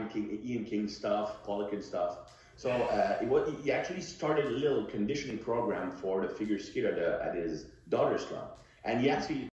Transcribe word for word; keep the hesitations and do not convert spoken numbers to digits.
King, Ian King stuff, Poliquin stuff. So uh, it was, he actually started a little conditioning program for the figure skater at, the, at his daughter's club, and he actually